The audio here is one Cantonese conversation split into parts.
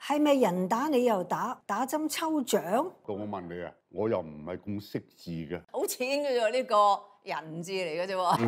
係咪人打你又打，打針抽獎？ 到我問你啊，我又唔係咁識字嘅。 好淺嘅啫，呢個人字嚟嘅啫喎。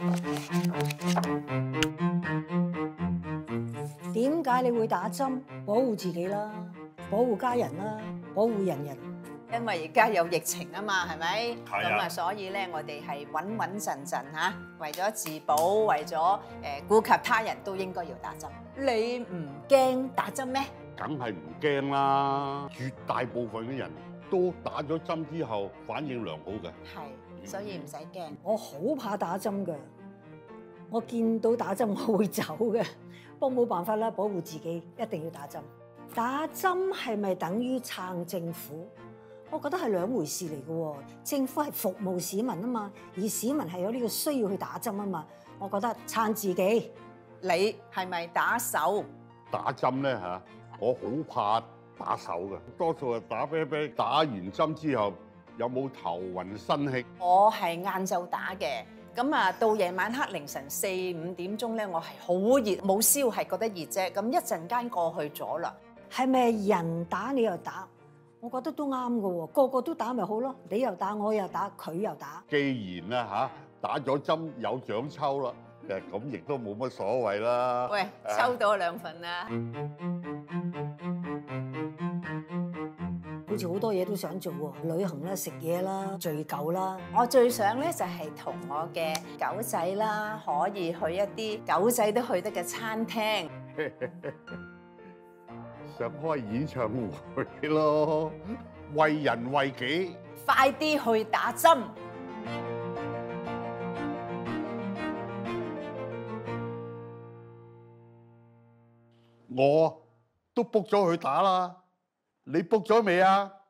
點解你會打針？保護自己啦，保護家人啦，保護人人。 因為而家有疫情啊嘛，係咪？ 係啊。 咁啊，所以咧，我哋係穩穩陣陣嚇，為咗自保，為咗顧及他人都應該要打針。你唔驚打針咩？ 梗係唔驚啦，絕大部分嘅人都打咗針之後反應良好嘅。 係，所以唔使驚。 我好怕打針㗎，我見到打針我會走嘅，不過冇辦法啦，保護自己一定要打針。打針係咪等於撐政府？我覺得係兩回事嚟嘅喎。政府係服務市民啊嘛，而市民係有呢個需要去打針啊嘛。我覺得撐自己。 你係咪打手？ 打針咧嚇，我好怕打手嘅，多數係打啤啤。打完針之後有冇頭暈身㷫？ 我係晏晝打嘅，咁啊到夜晚黑凌晨4、5點鐘咧，我係好熱，冇燒係覺得熱啫。咁一陣間過去咗啦。 係咪人打你又打？我覺得都啱嘅喎，個個都打咪好咯。你又打，我又打，佢又打。 既然啦嚇，打咗針有獎抽啦，咁亦都冇乜所謂啦。 喂，抽到2份啦！ 好似好多嘢都想做喎，旅行啦、食嘢啦、聚舊啦。 我最想咧就係同我嘅狗仔啦，可以去一啲狗仔都去得嘅餐廳。 想開演唱會咯，為人為己。 快啲去打針！ 我都 book 咗去打啦，你 book 咗未啊？